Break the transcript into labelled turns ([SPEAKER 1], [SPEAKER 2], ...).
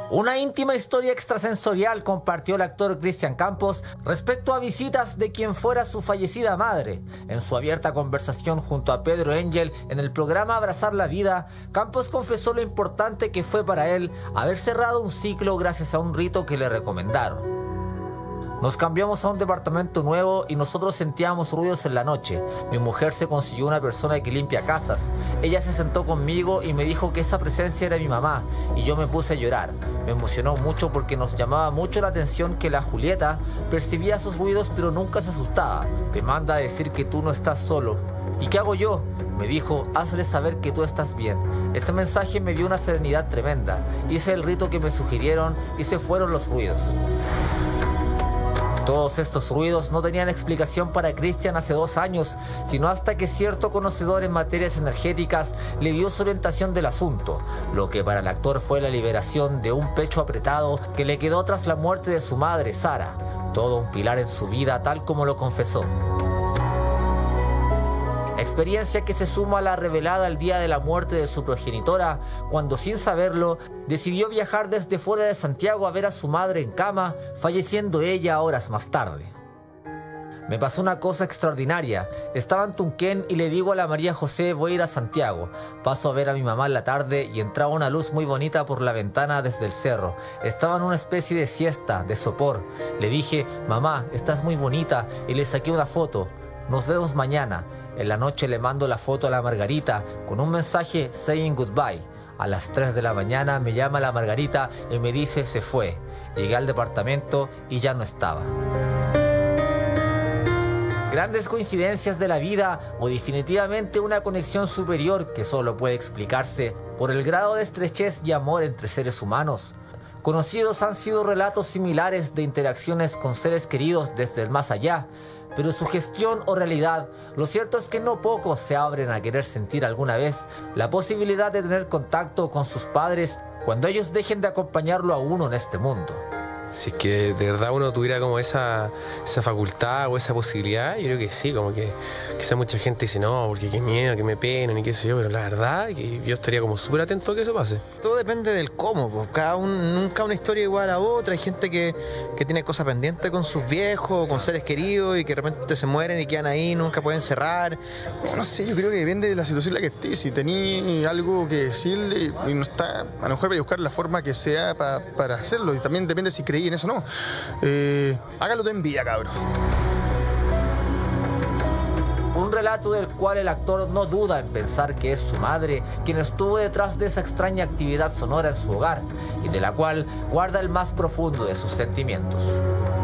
[SPEAKER 1] Una íntima historia extrasensorial compartió el actor Cristian Campos respecto a visitas de quien fuera su fallecida madre. En su abierta conversación junto a Pedro Engel en el programa Abrazar la Vida, Campos confesó lo importante que fue para él haber cerrado un ciclo gracias a un rito que le recomendaron. Nos cambiamos a un departamento nuevo y nosotros sentíamos ruidos en la noche. Mi mujer se consiguió una persona que limpia casas. Ella se sentó conmigo y me dijo que esa presencia era mi mamá y yo me puse a llorar. Me emocionó mucho porque nos llamaba mucho la atención que la Julieta percibía esos ruidos pero nunca se asustaba. Te manda a decir que tú no estás solo. ¿Y qué hago yo? Me dijo, hazle saber que tú estás bien. Ese mensaje me dio una serenidad tremenda. Hice el rito que me sugirieron y se fueron los ruidos. Todos estos ruidos no tenían explicación para Cristian hace 2 años, sino hasta que cierto conocedor en materias energéticas le dio su orientación del asunto, lo que para el actor fue la liberación de un pecho apretado que le quedó tras la muerte de su madre, Sara, todo un pilar en su vida tal como lo confesó. Experiencia que se suma a la revelada el día de la muerte de su progenitora, cuando sin saberlo, decidió viajar desde fuera de Santiago a ver a su madre en cama, falleciendo ella horas más tarde. Me pasó una cosa extraordinaria. Estaba en Tunquén y le digo a la María José, voy a ir a Santiago. Paso a ver a mi mamá en la tarde y entraba una luz muy bonita por la ventana desde el cerro. Estaba en una especie de siesta, de sopor. Le dije, mamá, estás muy bonita, y le saqué una foto. Nos vemos mañana. En la noche le mando la foto a la Margarita con un mensaje saying goodbye. A las 3 de la mañana me llama la Margarita y me dice se fue. Llegué al departamento y ya no estaba. Grandes coincidencias de la vida o definitivamente una conexión superior que solo puede explicarse por el grado de estrechez y amor entre seres humanos. Conocidos han sido relatos similares de interacciones con seres queridos desde el más allá, pero su gestión o realidad, lo cierto es que no pocos se abren a querer sentir alguna vez la posibilidad de tener contacto con sus padres cuando ellos dejen de acompañarlo a uno en este mundo.
[SPEAKER 2] Si es que de verdad uno tuviera como esa facultad o esa posibilidad, yo creo que sí, como que quizá mucha gente dice no, porque qué miedo, que me penen y qué sé yo, pero la verdad que yo estaría como súper atento a que eso pase.
[SPEAKER 3] Todo depende del cómo, pues. Nunca una historia igual a otra. Hay gente que tiene cosas pendientes con sus viejos, con seres queridos y que de repente se mueren y quedan ahí, nunca pueden cerrar.
[SPEAKER 4] No sé, yo creo que depende de la situación en la que estés. Si tenés algo que decirle y no está, a lo mejor voy a buscar la forma que sea para hacerlo, y también depende si creí en eso o no. Hágalo de envidia, cabros.
[SPEAKER 1] Un relato del cual el actor no duda en pensar que es su madre quien estuvo detrás de esa extraña actividad sonora en su hogar y de la cual guarda el más profundo de sus sentimientos.